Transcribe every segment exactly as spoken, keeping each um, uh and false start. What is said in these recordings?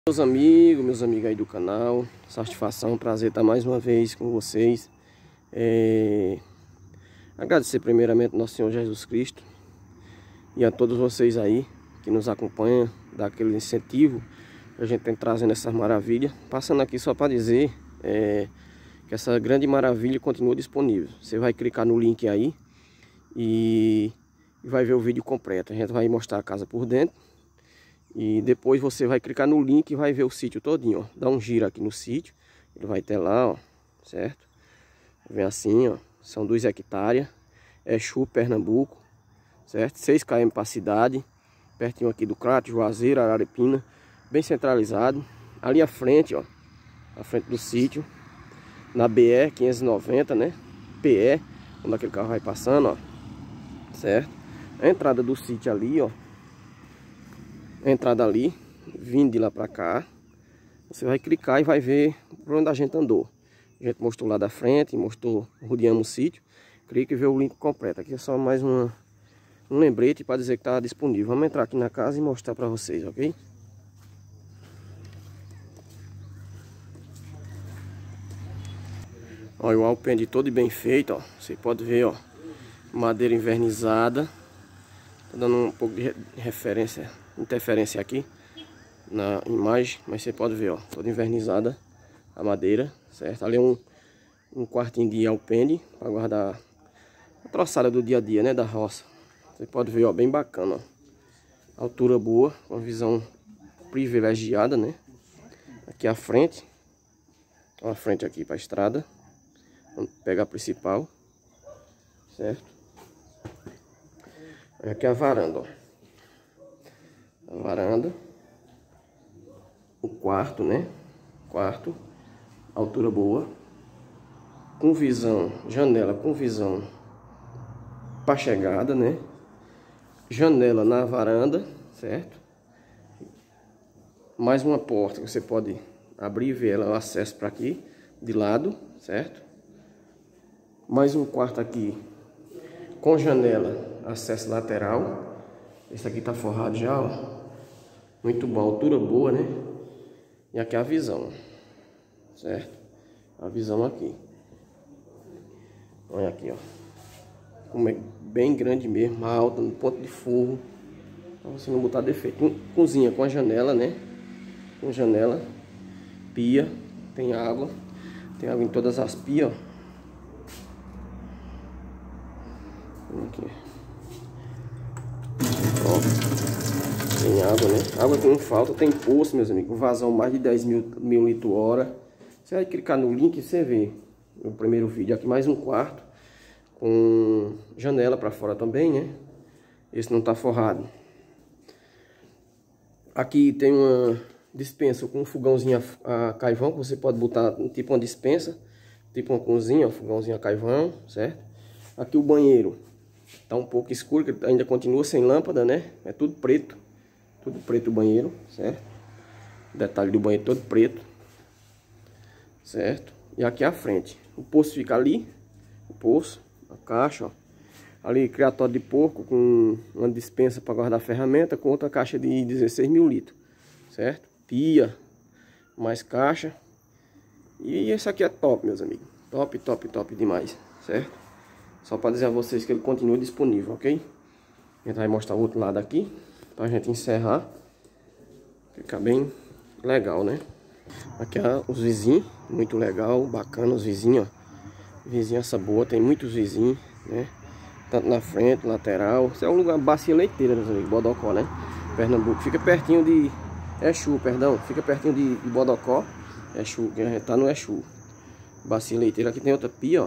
Meus amigos, meus amigos aí do canal, satisfação, prazer estar mais uma vez com vocês. É... Agradecer primeiramente ao nosso Senhor Jesus Cristo e a todos vocês aí que nos acompanham, dá aquele incentivo que a gente tem trazendo essas maravilhas. Passando aqui só para dizer é... que essa grande maravilha continua disponível. Você vai clicar no link aí e vai ver o vídeo completo. A gente vai mostrar a casa por dentro. E depois você vai clicar no link e vai ver o sítio todinho, ó. Dá um giro aqui no sítio, ele vai ter lá, ó, certo? Vem assim, ó, são dois hectares, Exu, Pernambuco, certo? seis quilômetros para a cidade, pertinho aqui do Crato, Juazeiro, Araripina, bem centralizado. Ali à frente, ó, à frente do sítio, na B R quinhentos e noventa, né? P E, quando aquele carro vai passando, ó, certo? A entrada do sítio ali, ó. A entrada ali, vindo de lá pra cá, você vai clicar e vai ver por onde a gente andou. A gente mostrou lá da frente, mostrou, rodeamos o sítio. Clica e vê o link completo. Aqui é só mais uma, um lembrete para dizer que está disponível. Vamos entrar aqui na casa e mostrar para vocês, ok? Olha o alpendre todo bem feito, ó. Você pode ver, ó, madeira invernizada. Tô dando um pouco de referência, interferência aqui na imagem, mas você pode ver, ó, toda invernizada a madeira, certo? Ali é um, um quartinho de alpendre para guardar a troçada do dia a dia, né, da roça. Você pode ver, ó, bem bacana, ó. Altura boa, uma visão privilegiada, né? Aqui à frente, ó, a frente aqui para a estrada. Vamos pegar a principal, certo? Aqui é a varanda, ó. A varanda. O quarto, né? Quarto. Altura boa. Com visão, janela com visão para chegada, né? Janela na varanda, certo? Mais uma porta que você pode abrir e ver ela, o acesso para aqui, de lado, certo? Mais um quarto aqui com janela, acesso lateral. Esse aqui tá forrado já, ó. Muito bom, altura boa, né? E aqui a visão, certo? A visão aqui. Olha aqui, ó. Como é bem grande mesmo, alta, no ponto de forro. Pra você não botar defeito. Cozinha com a janela, né? Com janela. Pia, tem água. Tem água em todas as pias, ó. Aqui. Ó, tem água, né? Água que não falta, tem poço, meus amigos. Vazão mais de dez mil litros hora. Você vai clicar no link e você vê no primeiro vídeo. Aqui mais um quarto com janela para fora também, né? Esse não tá forrado. Aqui tem uma dispensa com um fogãozinho a, a carvão, que você pode botar tipo uma dispensa, tipo uma cozinha, um fogãozinho a carvão, certo? Aqui o banheiro. Tá um pouco escuro, que ainda continua sem lâmpada, né? É tudo preto. Tudo preto o banheiro, certo? O detalhe do banheiro todo preto. Certo? E aqui à frente. O poço fica ali. O poço, a caixa, ó. Ali, criatório de porco com uma dispensa para guardar ferramenta, com outra caixa de dezesseis mil litros. Certo? Pia, mais caixa. E esse aqui é top, meus amigos. Top, top, top demais. Certo? Só para dizer a vocês que ele continua disponível, ok? A gente vai mostrar o outro lado aqui, pra gente encerrar. Fica bem legal, né? Aqui ó, os vizinhos, muito legal, bacana os vizinhos, ó. Vizinhança boa, tem muitos vizinhos, né? Tanto na frente, lateral. Isso é um lugar, bacia leiteira, meus amigos, Bodocó, né? Pernambuco, fica pertinho de Exu, perdão. Fica pertinho de, de Bodocó, Exu, que a gente tá no Exu. Bacia leiteira, aqui tem outra pia, ó.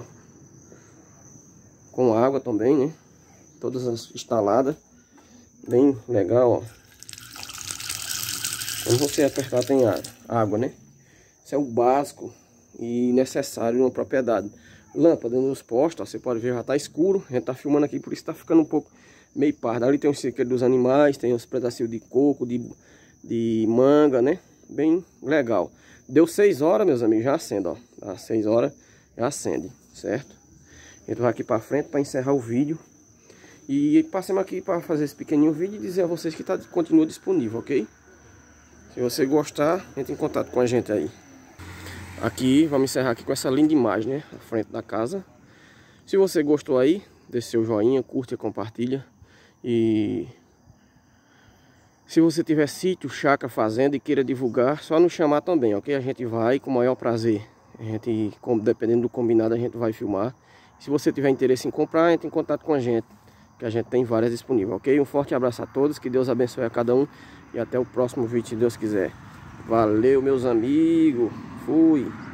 Com água também, né? Todas as instaladas. Bem legal, ó. Quando você apertar tem água, né? Isso é o básico e necessário numa propriedade. Lâmpada nos postos, ó, você pode ver, já tá escuro. A gente tá filmando aqui, por isso tá ficando um pouco meio pardo. Ali tem os cerqueiros dos animais, tem uns pedacinhos de coco, de, de manga, né? Bem legal. Deu seis horas, meus amigos, já acende, ó. Às seis horas já acende, certo? A gente vai aqui para frente para encerrar o vídeo. E passemos aqui para fazer esse pequenininho vídeo e dizer a vocês que tá, continua disponível, ok? Se você gostar, entre em contato com a gente aí. Aqui, vamos encerrar aqui com essa linda imagem, né? À frente da casa. Se você gostou aí, deixe seu joinha, curte e compartilha. E se você tiver sítio, chácara, fazenda e queira divulgar, só nos chamar também, ok? A gente vai com o maior prazer. A gente, dependendo do combinado, a gente vai filmar. Se você tiver interesse em comprar, entre em contato com a gente, que a gente tem várias disponíveis, ok? Um forte abraço a todos, que Deus abençoe a cada um e até o próximo vídeo, se Deus quiser. Valeu, meus amigos. Fui.